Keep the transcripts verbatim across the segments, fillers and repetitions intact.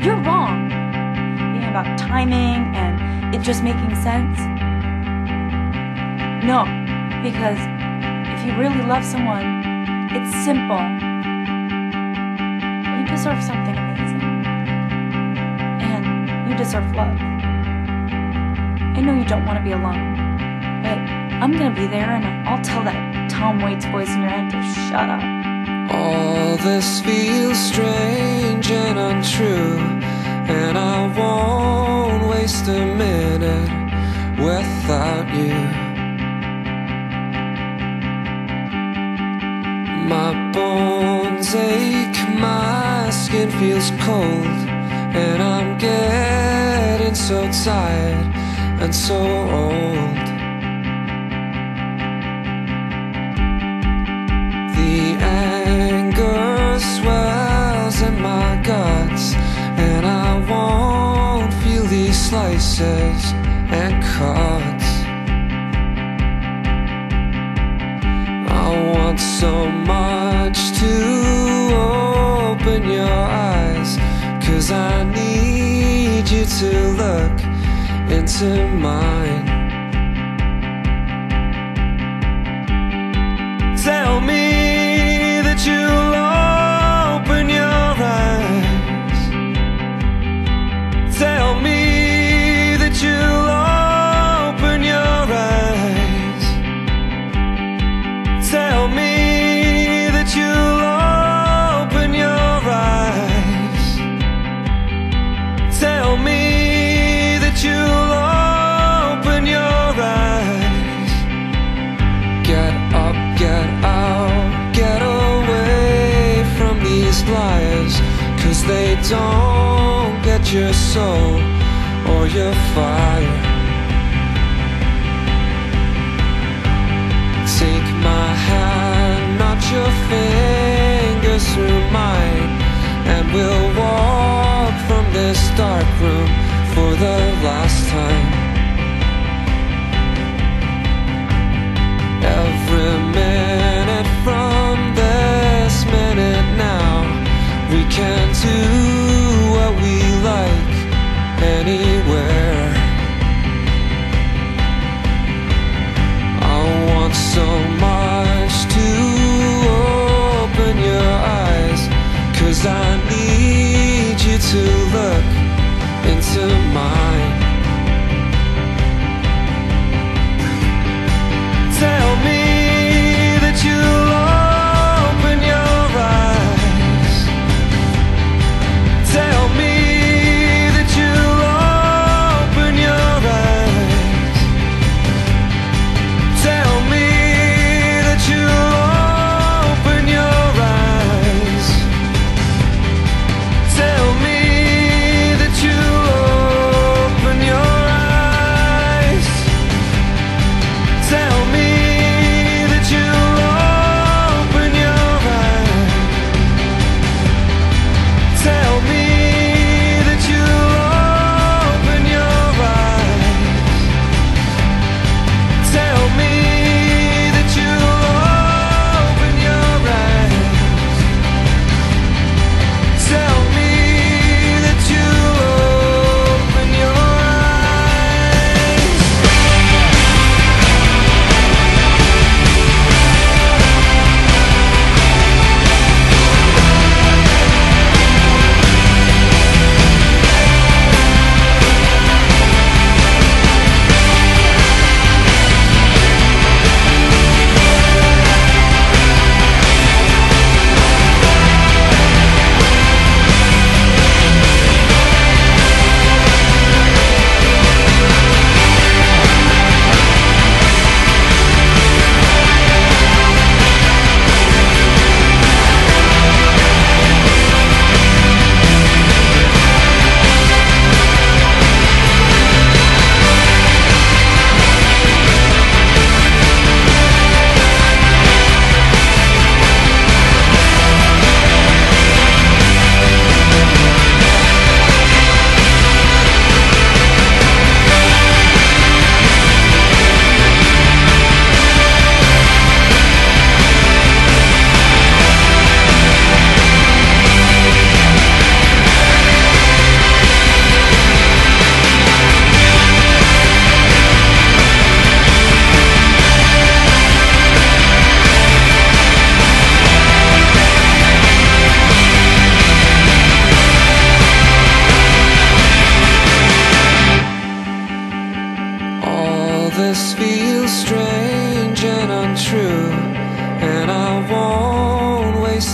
you're wrong. Being about timing and it just making sense. No, because if you really love someone, it's simple. You deserve something amazing. And you deserve love. I know you don't want to be alone, but I'm gonna be there and I'll tell that Tom Waits voice in your head to shut up. All this feels strange and untrue, and I won't waste a minute without you. My bones ache, my skin feels cold, and I'm getting so tired and so old. The anger swells in my guts, and I won't feel these slices and cuts. I want so much to open your eyes, 'cause I need you to look into mine. Tell me that you'll open your eyes. Tell me that you'll open your eyes. Tell me that you'll open your eyes. Tell me that you'll open your eyes. Get up, get out, get away from these lies, 'cause they don't get your soul or your fire. Take my hand, not your fingers through mine, and we'll walk from this dark room for the last time. Every minute from this minute now, we can do what we like anywhere. I want so much to open your eyes, 'cause I need you to look into mine.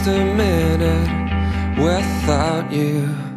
a minute without you.